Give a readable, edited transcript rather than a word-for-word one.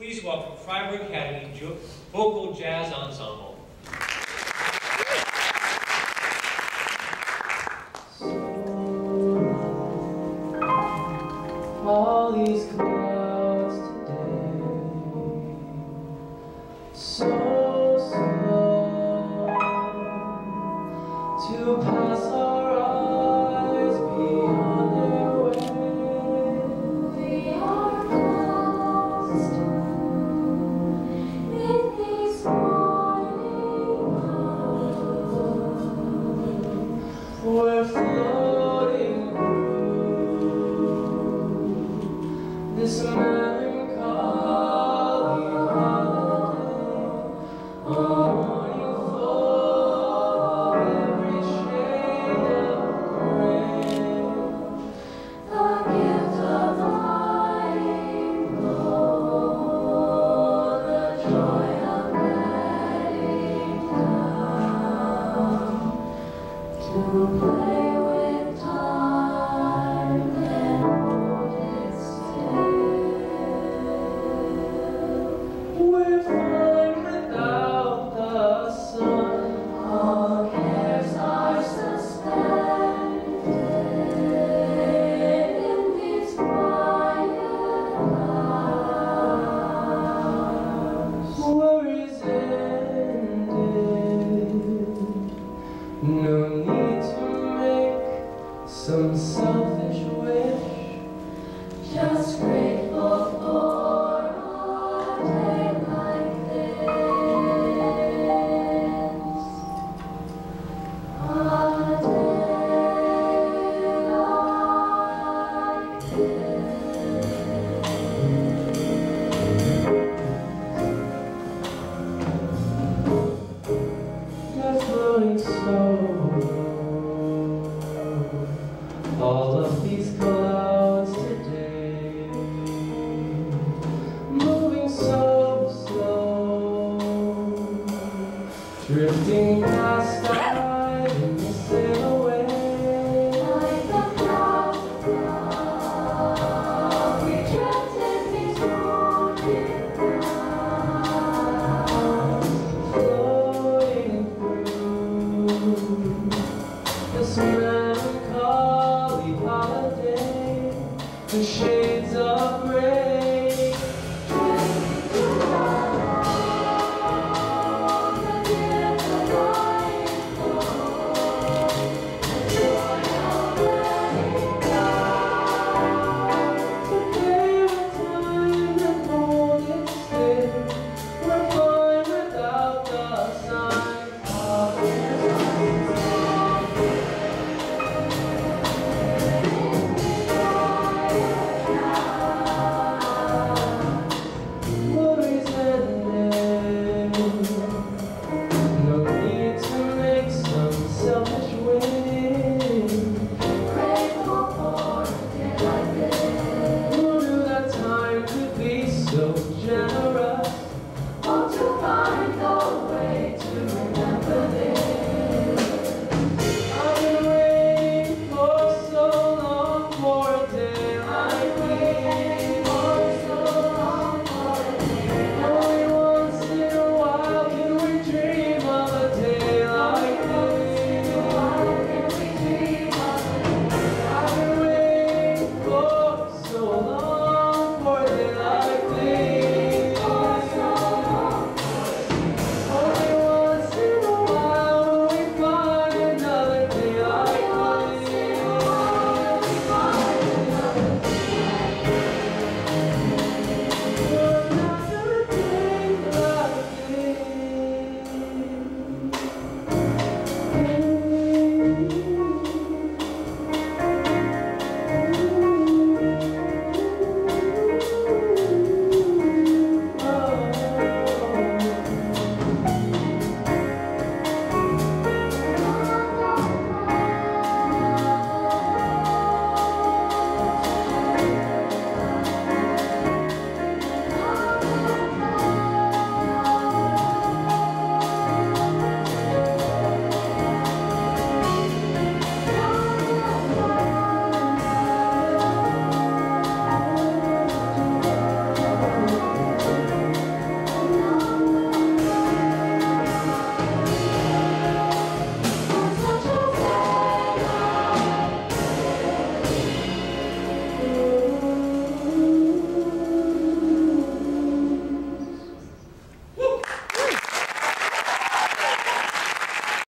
Please welcome Freiburg Academy Vocal Jazz Ensemble. All these clouds today, so slow to pass our eyes beyond their way. We are lost in these morning clouds. We're floating this melancholy holiday, a morning full of every shade of gray. The gift of lying low, the joy of letting down, to play with time and hold it still. We're flying without the sun. All cares are suspended in these quiet hours. Worries ended. No need to make some selfish wish. Just grateful for a day like this. A day like You're floating slow. All of these clouds today, moving so slow, drifting past